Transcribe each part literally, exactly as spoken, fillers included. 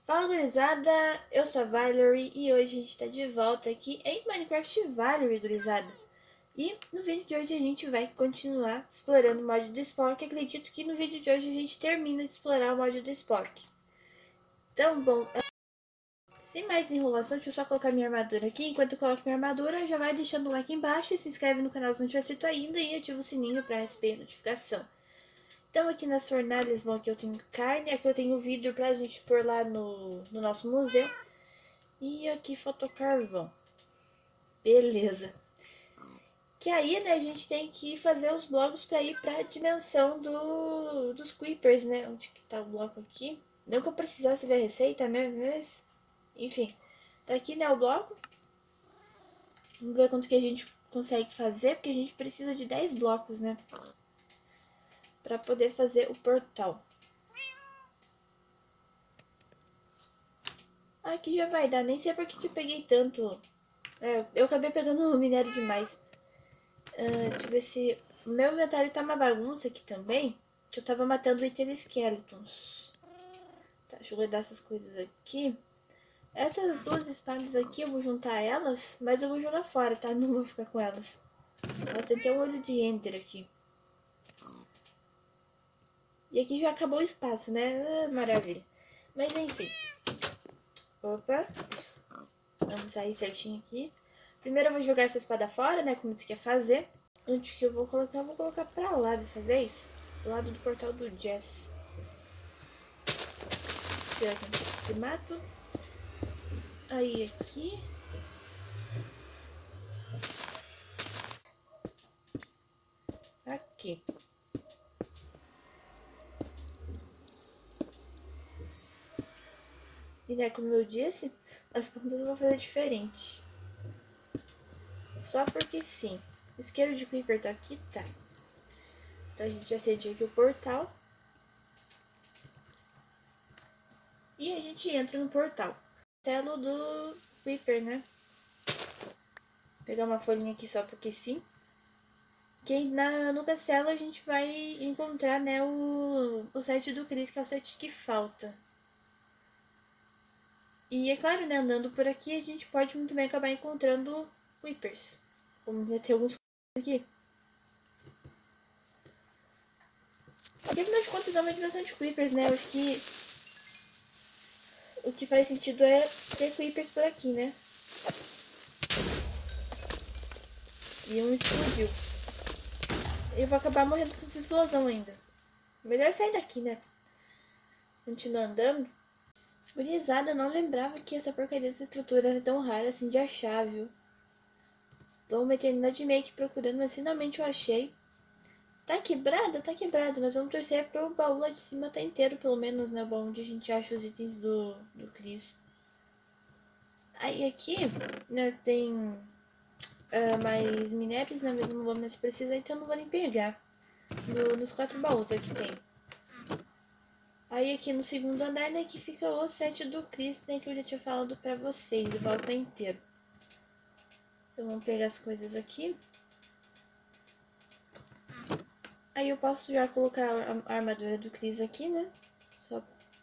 Fala, gurizada, eu sou a Valerie e hoje a gente tá de volta aqui em Minecraft Valerie, gurizada. E no vídeo de hoje a gente vai continuar explorando o mod do Spork. Acredito que no vídeo de hoje a gente termina de explorar o mod do Spork. Então, bom, sem mais enrolação, deixa eu só colocar minha armadura aqui. Enquanto eu coloco minha armadura, já vai deixando o like embaixo, se inscreve no canal se não tiver inscrito ainda e ativa o sininho para receber a notificação. Então aqui nas fornalhas, bom, aqui eu tenho carne, aqui eu tenho vidro pra gente pôr lá no, no nosso museu. E aqui faltou carvão. Beleza. Que aí, né, a gente tem que fazer os blocos pra ir pra dimensão do, dos creepers, né? Onde que tá o bloco aqui? Não que eu precisasse ver a receita, né? Mas, enfim. Tá aqui, né, o bloco. Vamos ver quantos que a gente consegue fazer, porque a gente precisa de dez blocos, né? Pra poder fazer o portal. Aqui já vai dar, nem sei por que, que eu peguei tanto. É, eu acabei pegando minério demais. Uh, deixa eu ver se... O meu inventário tá uma bagunça aqui também, que eu tava matando Wither Skeletons. Tá, deixa eu guardar essas coisas aqui. Essas duas espadas aqui, eu vou juntar elas, mas eu vou jogar fora, tá? Não vou ficar com elas. Nossa, tem um olho de Ender aqui. E aqui já acabou o espaço, né? Ah, maravilha. Mas enfim. Opa. Vamos sair certinho aqui. Primeiro eu vou jogar essa espada fora, né? Como disse que ia fazer. Onde que eu vou colocar? Eu vou colocar pra lá dessa vez. Do lado do portal do Jess. Tirar aqui um pouco esse mato. Aí aqui. Aqui. E né, como eu disse, as pontas eu vou fazer diferente. Só porque sim. O isqueiro de creeper tá aqui? Tá. Então a gente acende aqui o portal. E a gente entra no portal. Castelo do creeper, né? Vou pegar uma folhinha aqui só porque sim. Que na, no castelo a gente vai encontrar, né, o, o set do Chris, que é o set que falta. E é claro, né, andando por aqui a gente pode muito bem acabar encontrando creepers. Vamos ver, ter alguns aqui. Porque afinal de contas é uma dimensão de creepers, né? Eu acho que o que faz sentido é ter creepers por aqui, né? E um explodiu. Eu vou acabar morrendo com essa explosão ainda. Melhor sair daqui, né? Continuar andando. Gurizada, eu não lembrava que essa porcaria dessa estrutura era tão rara assim de achar, viu? Tô uma eternidade meio que procurando, mas finalmente eu achei. Tá quebrada? Tá quebrada, mas vamos torcer pro baú lá de cima tá inteiro, pelo menos, né? O baú onde a gente acha os itens do, do Chris. Aí aqui, né, tem uh, mais minérios, né? Mas não vou mais precisar, então não vou nem pegar. No, nos quatro baús aqui tem. Aí aqui no segundo andar, né, que fica o set do Chris, né, que eu já tinha falado pra vocês, o baú tá inteiro. Então vamos pegar as coisas aqui. Aí eu posso já colocar a armadura do Chris aqui, né? Só...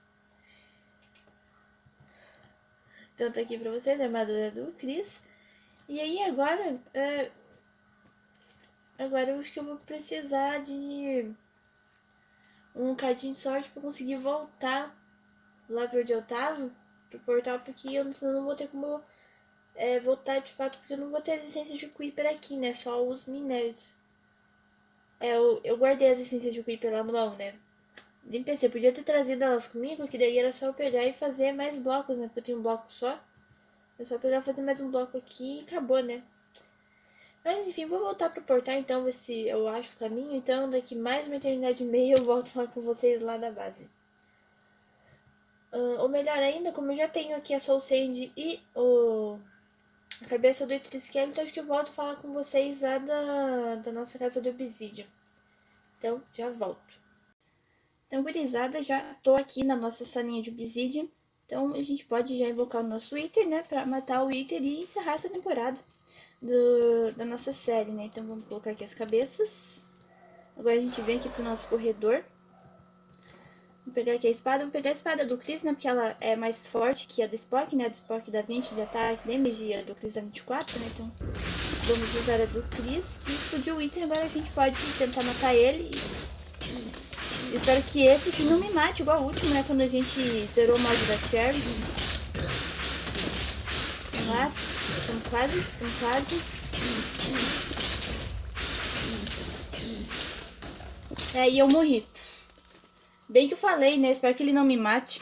Então tá aqui pra vocês a armadura do Chris. E aí agora... É... Agora eu acho que eu vou precisar de... um cadinho de sorte pra conseguir voltar lá pra onde eu tava. Pro portal, porque eu senão não vou ter como... É, voltar de fato, porque eu não vou ter as essências de Creeper aqui, né? Só os minérios. É, eu, eu guardei as essências de Creeper lá no baú, né? Nem pensei, podia ter trazido elas comigo, que daí era só eu pegar e fazer mais blocos, né? Porque eu tenho um bloco só. É só pegar e fazer mais um bloco aqui e acabou, né? Mas enfim, vou voltar pro portal então, ver se eu acho o caminho. Então, daqui mais uma eternidade e meia eu volto lá com vocês lá da base. Uh, ou melhor ainda, como eu já tenho aqui a Soul Sand e o... a cabeça do Wither Skeleton, então acho que eu volto a falar com vocês lá da, da nossa casa do Obsidian. Então, já volto. Então, gurizada, já tô aqui na nossa salinha de Obsidian. Então, a gente pode já invocar o nosso Wither, né? Pra matar o Wither e encerrar essa temporada do, da nossa série, né? Então, vamos colocar aqui as cabeças. Agora a gente vem aqui pro nosso corredor. Vou pegar aqui a espada. Vou pegar a espada do Chris, né? Porque ela é mais forte que a do Spock, né? A do Spock dá vinte de ataque, damage, e a do Chris dá vinte e quatro, né? Então vamos usar a do Chris. E explodiu o item, agora a gente pode tentar matar ele. E espero que esse aqui não me mate, igual o último, né? Quando a gente zerou o mod da Cherry. Vamos lá. Estamos quase, estamos quase. É, e eu morri. Bem que eu falei, né? Espero que ele não me mate.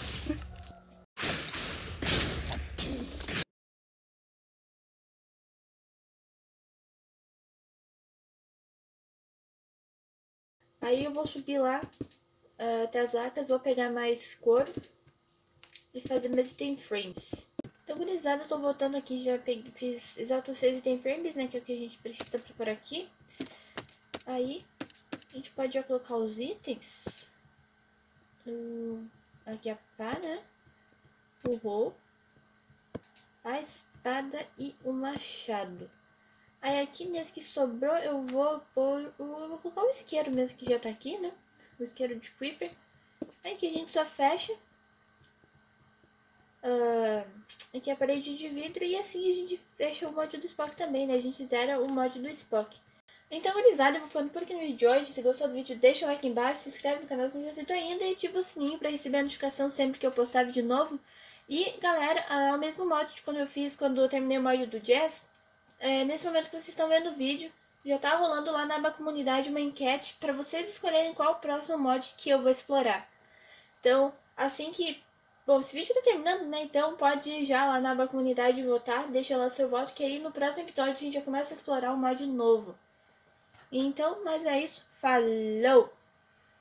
Aí eu vou subir lá uh, até as arcas, vou pegar mais couro e fazer meus item frames. Então, gurizada, eu tô voltando aqui, já peguei, fiz exato seis item frames, né? Que é o que a gente precisa pra por aqui. Aí, a gente pode já colocar os itens. Uh, aqui a pá, né? O roll, a espada e o machado. Aí aqui nesse que sobrou eu vou pôr o... Eu vou colocar o isqueiro mesmo que já tá aqui, né? O isqueiro de Creeper. Aí aqui a gente só fecha. Uh, aqui a parede de vidro. E assim a gente fecha o mod do Spock também, né? A gente zera o mod do Spock. Então, gurizada, eu vou falando por aqui no vídeo de hoje. Se gostou do vídeo, deixa o like embaixo, se inscreve no canal se não já inscrito ainda e ativa o sininho pra receber a notificação sempre que eu postar vídeo novo. E, galera, é o mesmo mod de quando eu fiz quando eu terminei o mod do Jazz. É, nesse momento que vocês estão vendo o vídeo, já tá rolando lá na aba comunidade uma enquete para vocês escolherem qual o próximo mod que eu vou explorar. Então, assim que... Bom, esse vídeo tá terminando, né? Então pode ir já lá na aba comunidade votar, deixa lá seu voto, que aí no próximo episódio a gente já começa a explorar um mod novo. Então, mas é isso. Falou!